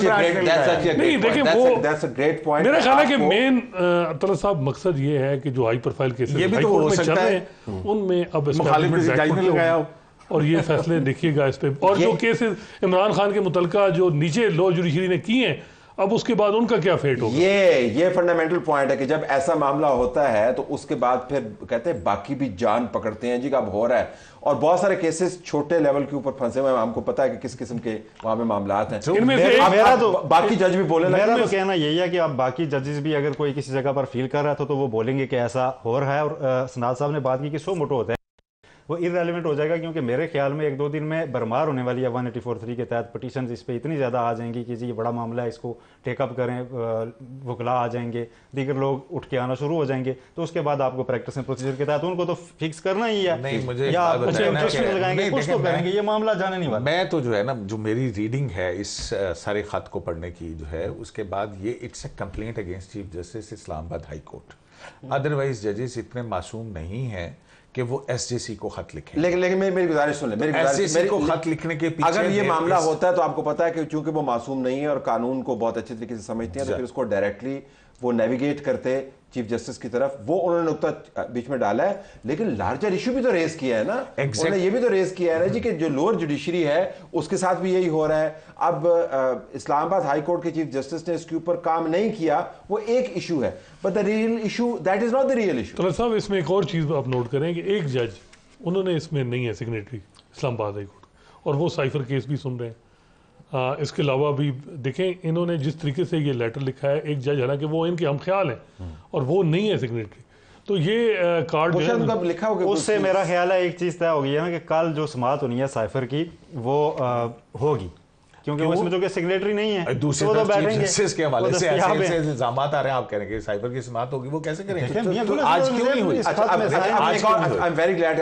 नहीं देखिए वो मेरा ख्याल है कि मेन तलत साहब मकसद ये है कि जो हाई प्रोफाइल केसेस ये भी तो हो सकता है उनमें अब लगाया और ये फैसले देखिएगा इस पे। और जो केसेस इमरान खान के मुतलका जो नीचे लॉ जुडिशरी ने किए हैं, अब उसके बाद उनका क्या फेट होगा? ये फंडामेंटल पॉइंट है कि जब ऐसा मामला होता है तो उसके बाद फिर कहते हैं बाकी भी जान पकड़ते हैं जी का अब हो रहा है। और बहुत सारे केसेस छोटे लेवल के ऊपर फंसे हुए हैं, हमको पता है कि किस किस्म के वहां पे मामला हैं। इनमें से मेरा तो बाकी जज भी बोले, मेरा तो कहना यही है कि आप बाकी जजेस भी अगर कोई किसी जगह पर फील कर रहा था तो वो बोलेंगे कि ऐसा हो रहा है। और सनाद साहब ने बात की कि सोमोटो होता है, वो इररेलेवेंट हो जाएगा क्योंकि मेरे ख्याल में 1-2 दिन में बरमार होने वाली है 184(3) के तहत पिटीशन इस पे इतनी ज़्यादा आ जाएंगी कि जी ये बड़ा मामला है, इसको टेकअप करें, वकला आ जाएंगे, दीगर लोग उठ के आना शुरू हो जाएंगे। तो उसके बाद आपको प्रैक्टिस एंड प्रोसीजर के तहत उनको तो फिक्स करना ही है, नहीं मुझे या लगाएंगे, कुछ तो करेंगे, ये मामला जाने नहीं वाला। मैं तो जो है ना, जो मेरी रीडिंग है इस सारे खत को पढ़ने की जो है, उसके बाद ये it's a complaint against chief justice Islamabad high court. Otherwise जजेस इतने मासूम नहीं है कि वो एसजेसी को खत लिखें। लेकिन मेरी गुजारिश सुन ले, एसजेसी को खत लिखने के पीछे अगर ये मामला होता है तो आपको पता है कि चूंकि वो मासूम नहीं है और कानून को बहुत अच्छे तरीके से समझते हैं, तो फिर उसको डायरेक्टली वो नेविगेट करते चीफ जस्टिस की तरफ। वो उन्होंने नुक्ता बीच में डाला है, लेकिन लार्जर इशू भी तो रेज किया है ना। उन्होंने ये भी तो रेज किया है ना जी कि जो लोअर जुडिशरी है उसके साथ भी यही हो रहा है। अब इस्लामाबाद हाई कोर्ट के चीफ जस्टिस ने इसके ऊपर काम नहीं किया, वो एक इशू है, but the real issue that is not the real issue. तो साहब इसमें एक और चीज आप नोट करें कि एक जज उन्होंने इसमें नहीं है सिग्नेटरी इस्लामाबाद हाई कोर्ट, और वो साइफर केस भी सुन रहे हैं। इसके अलावा भी देखें इन्होंने जिस तरीके से ये लेटर लिखा है, एक जज हालांकि वो इनके हम ख्याल है और वो नहीं है सिग्नेटरी, तो ये कार्ड जो है लिखा होगा उससे मेरा ख्याल है एक चीज तय हो गई है ना कि कल जो समाअत होनी है साइफर की वो होगी, क्योंकि उसमें जो कि सिग्नेटरी नहीं है। दूसरे तो बैठेंगे के हवाले से ऐसे इल्जाम आ रहे हैं, आप कह रहे हैं साइफर की समाअत होगी, वो कैसे करेंगे? आज क्यों नहीं हुई? आई एम वेरी ग्लैड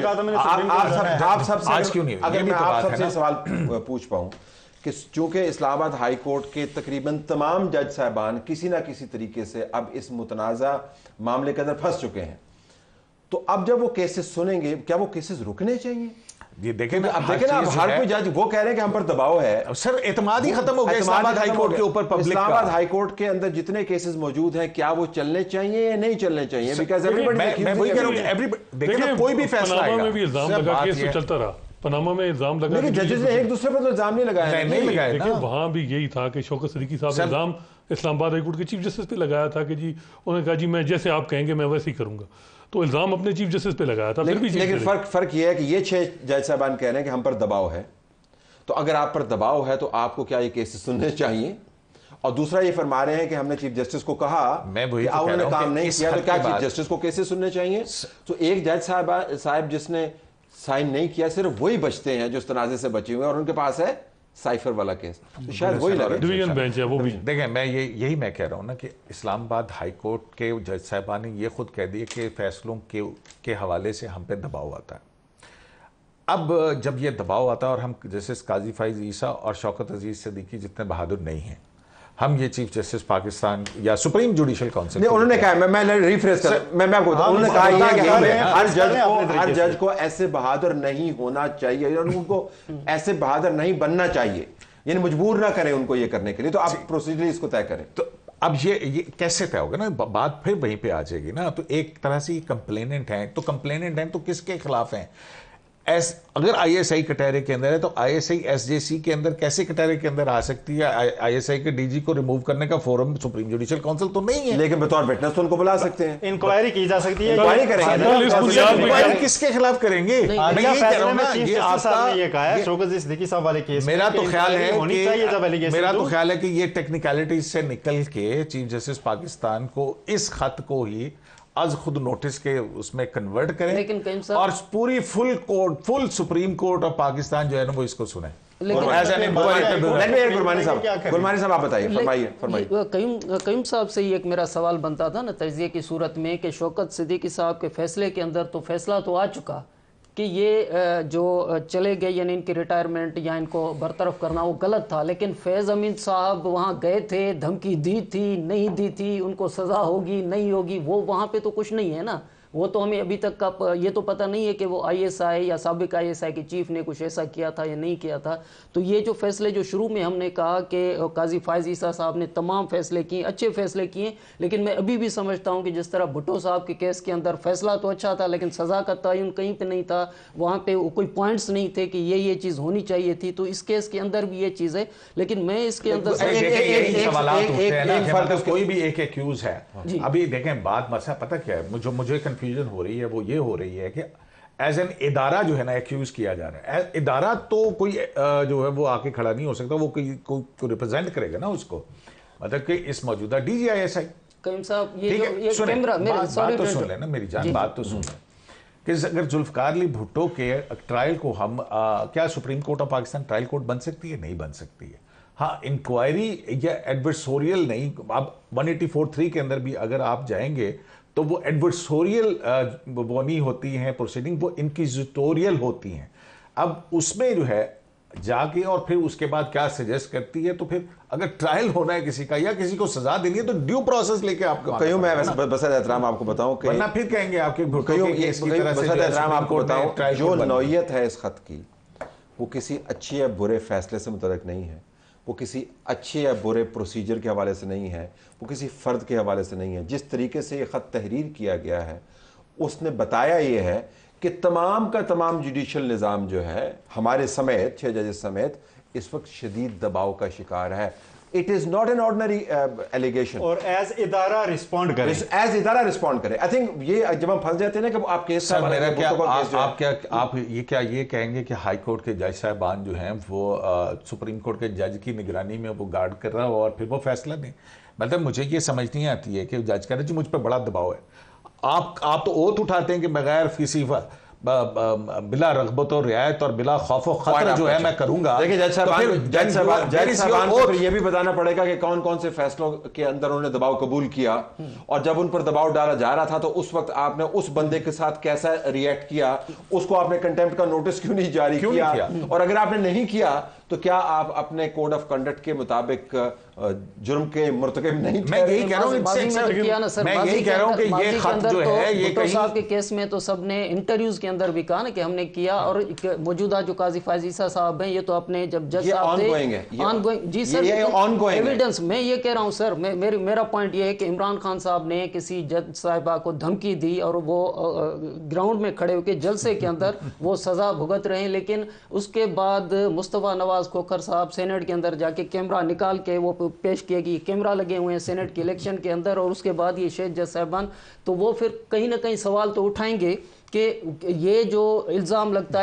आप सबसे आज क्यों नहीं? अगर मैं आप सबसे सवाल पूछ पाऊं कि चूंकि इस्लामाबाद हाई कोर्ट के तकरीबन तमाम जज साहबान किसी ना किसी तरीके से अब इस मुतनाज़ा मामले के अंदर फंस चुके हैं, तो अब जब वो केसेस सुनेंगे क्या वो केसेस रुकने चाहिए? ये देखें ना, अब देखें ना, हर कोई जज वो कह रहे हैं कि हम पर दबाव है। सर एतमाद ही खत्म हो गया इस्लामाबाद हाई कोर्ट के ऊपर पब्लिक का। इस्लामाबाद हाई कोर्ट के अंदर जितने केसेस मौजूद हैं क्या वो चलने चाहिए या नहीं चलने चाहिए? बिकॉज़ एवरीबॉडी, मैं वही कह रहा हूं, एवरीबॉडी देखें ना, कोई भी फैसला आएगा। पनामा में भी इल्जाम लगा, केस तो चलता रहा, पनामा में इल्जाम लगा, लेकिन जजेस ने एक दूसरे पर तो इल्जाम नहीं लगाया। नहीं लगाया। देखिए वहां भी यही था कि शौकत सिद्दीकी साहब ने इल्जाम इस्लामाबाद हाई कोर्ट के चीफ जस्टिस पे लगाया था कि जी उन्होंने कहा जी मैं जैसे आप कहेंगे मैं वैसे ही करूंगा, तो इल्जाम अपने चीफ जस्टिस पे लगाया था। लेकिन फर्क ये है कि ये 6 जज साहबान कह रहे हैं कि हम पर दबाव है, तो अगर आप पर दबाव है तो आपको क्या ये केसेस सुनने चाहिए? और दूसरा ये फरमा रहे हैं कि हमने चीफ जस्टिस को कहा कि उन्होंने काम नहीं किया, तो क्या चीफ जस्टिस को केसेस सुनने चाहिए? तो एक जज साहब जिसने साइन नहीं किया, सिर्फ वही बचते हैं जो इस तनाज़े से बचे हुए हैं, और उनके पास है साइफर वाला केस, तो शायद वही लगे डिवीजन बेंच है वो भी। देखें मैं यही मैं कह रहा हूँ ना कि इस्लामाबाद हाई कोर्ट के जज साहबान ने ये खुद कह दिए कि फैसलों के हवाले से हम पे दबाव आता है। अब जब ये दबाव आता है और हम जैसे काजी फाइज ईसा और शौकत अजीज सिद्दीकी जितने बहादुर नहीं हैं, हम ये चीफ जस्टिस पाकिस्तान या सुप्रीम जुडिशल काउंसिल नहीं, उन्होंने कहा, मैं रिफ्रेश कर, मैं आपको बताऊं, उन्होंने कहा ये कि हर जज को ऐसे बहादुर नहीं होना चाहिए, उनको ऐसे बहादुर नहीं बनना चाहिए, यानी मजबूर ना करें उनको ये करने के लिए। तो आप प्रोसीजरली इसको तय करें। तो अब ये कैसे तय होगा ना, बात फिर वहीं पे आ जाएगी ना। तो एक तरह से कंप्लेनेंट हैं, तो कंप्लेनेंट हैं तो किसके खिलाफ हैं? अगर आईएसआई कटहरे के अंदर है तो आईएसआई एसजेसी के अंदर कैसे कटहरे के अंदर आ सकती है? आईएसआई के डीजी को रिमूव करने का फोरम सुप्रीम जुडिशियल काउंसिल तो नहीं है, लेकिन बतौर विटनेस तो उनको बुला सकते हैं, इंक्वायरी की जा सकती है। इंक्वायरी करेंगे, इंक्वायरी किसके खिलाफ करेंगे? मैं ये कह रहा हूं ना, ये आपका ये कहा है शौकत सिद्दीकी साहब वाले केस, मेरा तो ख्याल है होनी चाहिए जब एलिगेशन, मेरा तो ख्याल है कि ये टेक्निकलिटीज से निकल के चीफ जस्टिस पाकिस्तान को इस खत को ही आज खुद नोटिस के उसमें कन्वर्ट करें, लेकिन और पूरी full supreme court of Pakistan जो है ना वो इसको सुने। गुरमानी साहब आप बताइए, फरमाइए। कयूम साहब से ही एक मेरा सवाल बनता था ना तज्जिए की सूरत में कि शौकत सिद्दीकी साहब के फैसले के अंदर तो फैसला तो आ चुका कि ये जो चले गए यानी इनकी रिटायरमेंट या इनको बरतरफ करना वो गलत था, लेकिन फैज़ अमीन साहब वहाँ गए थे, धमकी दी थी, नहीं दी थी, उनको सज़ा होगी नहीं होगी, वो वहाँ पे तो कुछ नहीं है ना। वो तो हमें अभी तक का ये तो पता नहीं है कि वो आईएसआई या साबिक आईएसआई के चीफ ने कुछ ऐसा किया था या नहीं किया था। तो ये जो फैसले जो शुरू में हमने कहा कि काजी फायज ईसा साहब ने तमाम फैसले किए, अच्छे फैसले किए, लेकिन मैं अभी भी समझता हूँ कि जिस तरह भुट्टो साहब के केस के अंदर फैसला तो अच्छा था लेकिन सज़ा का तयन कहीं पर नहीं था, वहाँ पर कोई पॉइंट्स नहीं थे कि ये चीज़ होनी चाहिए थी। तो इस केस के अंदर भी ये चीज़ है, लेकिन मैं इसके अंदर कोई भी एक एक्यूज है। अभी देखें बात मसला पता क्या है, मुझे कंफ्यूजन हो रही है, वो ये हो रही है कि एज एन इदारा जो है ना एक्यूज किया जा रहा है। इदारा तो कोई जो है वो आके खड़ा नहीं हो सकता, वो कोई रिप्रेजेंट करेगा ना उसको, मतलब कि इस मौजूदा डीजीआईएसआई कईम साहब ये कैमरा बात तो सुन लेना मेरी जान, बात तो सुन लें कि अगर जुल्फकार अली भुट्टो के ट्रायल को हम क्या supreme court of Pakistan trial court बन सकती है? नहीं बन सकती है। हाँ, इंक्वायरी या एडवर्सोरियल नहीं, अब 184(3) के अंदर भी अगर आप जाएंगे तो वो एडवर्सोरियल वो नहीं होती हैं प्रोसीडिंग, वो इंक्विजिटोरियल होती हैं। अब उसमें जो है जाके और फिर उसके बाद क्या सजेस्ट करती है, तो फिर अगर ट्रायल होना है किसी का या किसी को सजा देनी है तो ड्यू प्रोसेस लेके आपको कहीं मैं बसद एहतराम आपको बताऊं कि वरना फिर कहेंगे आपके बसद एहतराम आपको बताऊं जो नौयत है इस खत की वो किसी अच्छे या बुरे फैसले से मुतल्लिक नहीं है, वो किसी अच्छे या बुरे प्रोसीजर के हवाले से नहीं है, वो किसी फ़र्द के हवाले से नहीं है। जिस तरीके से ये ख़त तहरीर किया गया है उसने बताया ये है कि तमाम का तमाम जुडिशल निज़ाम जो है हमारे समेत 6 जजेस समेत इस वक्त शदीद दबाव का शिकार है। It is not an ordinary allegation, और एज इदारा रिस्पॉन्ड करे, एज इदारा रिस्पॉन्ड करे। आई थिंक ये जब हम फंस जाते हैं ना कि आप केस आप ये कहेंगे कि हाई कोर्ट के जज साहबान जो हैं वो सुप्रीम कोर्ट के जज की निगरानी में वो गार्ड कर रहा हो और फिर वो फैसला नहीं, मतलब मुझे ये समझ नहीं आती है कि जज कह रहे जी मुझ पर बड़ा दबाव है। आप तो ओथ उठाते हैं कि बगैर किसी बिला रगबत और रियायत और बिला खौफ और खतरा जो है मैं करूंगा। देखिए जज साहब को ये भी बताना पड़ेगा कि कौन कौन से फैसलों के अंदर उन्होंने दबाव कबूल किया और जब उन पर दबाव डाला जा रहा था तो उस वक्त आपने उस बंदे के साथ कैसा रिएक्ट किया, उसको आपने कंटेम्प्ट का नोटिस क्यों नहीं जारी किया, और अगर आपने नहीं किया तो क्या आप अपने कोड ऑफ कंडक्ट के मुताबिक जुर्म के मुर्तकिब नहीं? मैं यही कह रहा हूं, मैं यही कह रहा हूं कि ये खत जो है ये भुट्टो साहब के केस में तो सबने इंटरव्यूज के अंदर भी कहा ना कि हमने किया, और मौजूदा जो काजी फायज ईसा साहब हैं ये तो अपने जब जज साहब थे ऑनगोइंग, जी सर एविडेंस, मैं ये कह रहा हूं सर, मेरा पॉइंट ये है कि इमरान खान साहब ने किसी जज साहिबा को धमकी दी और वो ग्राउंड में खड़े होकर जलसे के अंदर वो सजा भुगत रहे हैं, लेकिन उसके बाद मुस्तफा नवाज खोखर साहब सेनेट के अंदर जाके कैमरा निकाल के वो पेश किया कि कैमरा लगे हुए हैं सेनेट के इलेक्शन के अंदर, और उसके बाद ये शेख जज साहबान तो वो फिर कहीं ना कहीं सवाल तो उठाएंगे कि ये जो इल्जाम लगता है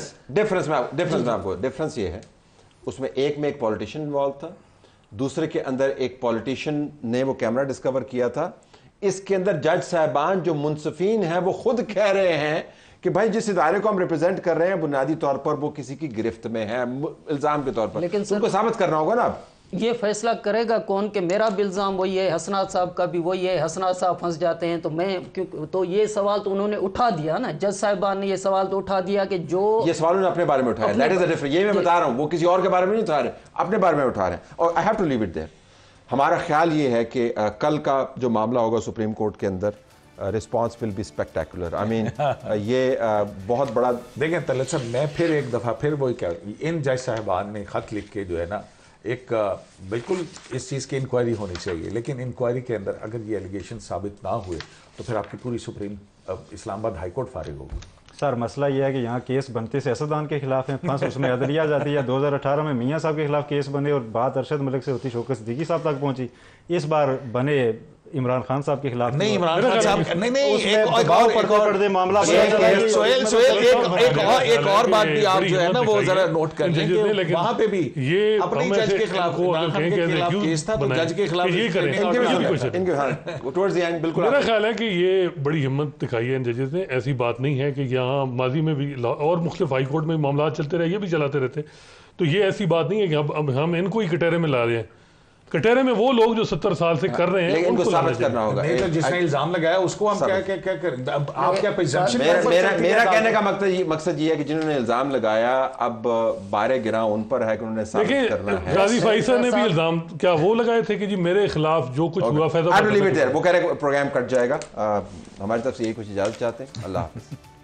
डिफरेंस ये है उसमें एक में एक पॉलिटिशियन इन्वॉल्व था, दूसरे के अंदर एक पॉलिटिशियन ने वो कैमरा डिस्कवर किया था। इसके अंदर जज साहबान जो मुंसफीन हैं वो खुद कह रहे हैं कि भाई जिस इदारे को हम रिप्रेजेंट कर रहे हैं बुनियादी तौर पर वो किसी की गिरफ्त में है इल्जाम के तौर पर, लेकिन उनको साबित करना होगा ना। ये फैसला करेगा कौन कि मेरा भी इल्जाम वही है, हसनात साहब का भी वही है, हसनात साहब फंस जाते हैं तो मैं क्यों, तो ये सवाल तो उन्होंने उठा दिया ना, जज साहिबान ने ये सवाल तो उठा दिया कि जो ये सवाल उन्होंने अपने बारे में उठाया, दैट इज द डिफरेंस। ये मैं बता रहा हूं, वो किसी और के बारे में नहीं उठा रहे, अपने बारे में उठा रहे हैं, और I have to leave it there. हमारा ख्याल ये है कि कल का जो मामला होगा सुप्रीम कोर्ट के अंदर, response will be spectacular. I mean ये बहुत बड़ा। देखें तलत साहब, मैं फिर एक दफ़ा फिर वही कह, इन जज साहिबान ने ख़त लिख के जो है ना, एक बिल्कुल इस चीज़ की इंक्वायरी होनी चाहिए, लेकिन इंक्वायरी के अंदर अगर ये एलिगेशन साबित ना हुए तो फिर आपकी पूरी सुप्रीम इस्लामाबाद हाई कोर्ट फारिग होगी। सर मसला यह है कि यहाँ केस बनते सियासतदान के खिलाफ है, फंस उसमें अदलिया जाती है। 2018 में मियाँ साहब के खिलाफ केस बने और बात अरशद मलिक से होती शौकत सिद्दीकी साहब तक पहुंची। इस बार बने इमरान खान साहब के खिलाफ। नहीं, इमरान खान साहब नहीं, एक मामला। एक और बात भी आप जो है ना वो जरा नोट कर लें कि वहां पे भी ये अपने जज के खिलाफ केस था, तो जज के खिलाफ ये करें। मेरा ख्याल है कि ये बड़ी हिम्मत दिखाई है इन जजेस ने। ऐसी बात नहीं है कि यहाँ माजी में भी और मुख्तलिफ हाई कोर्ट में मामला चलते रहे, ये भी चलाते रहते, तो ये ऐसी बात नहीं है कि अब हम इनको ही कटहरे में ला रहे हैं। कटहरे में वो लोग जो 70 साल से कर रहे हैं, लेकिन उनको साबित करना होगा। नहीं तो जिसने इल्जाम लगाया उसको हम क्या आप क्या प्रिजम्पशन। मेरा कहने का मकसद ये है कि जिन्होंने इल्जाम लगाया अब बारे गिरा उन पर है कि उन्होंने साबित करना है। गाजी फैसल ने भी इल्जाम क्या वो लगाए थे कि जी मेरे खिलाफ जो कुछ हुआ फैसला, वो कह रहे प्रोग्राम कट जाएगा। हमारी तरफ से यही कुछ इजाजत चाहते हैं। अल्लाह हाफिज़।